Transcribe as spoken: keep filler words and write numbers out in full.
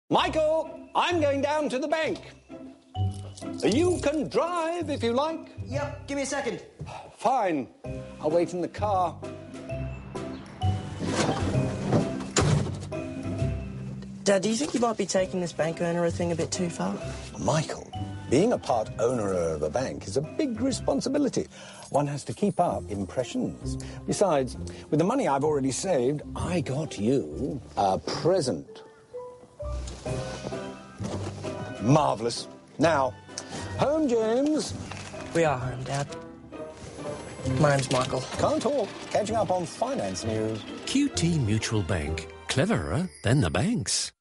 Michael, I'm going down to the bank. You can drive if you like. Yep, give me a second. Fine. I'll wait in the car. Dad, do you think you might be taking this bank owner thing a bit too far? Michael, being a part owner of a bank is a big responsibility. One has to keep up impressions. Besides, with the money I've already saved, I got you a present. Marvellous. Now, home, James. We are home, Dad. My name's Michael. Can't talk. Catching up on finance news. Q T Mutual Bank. Cleverer than the banks.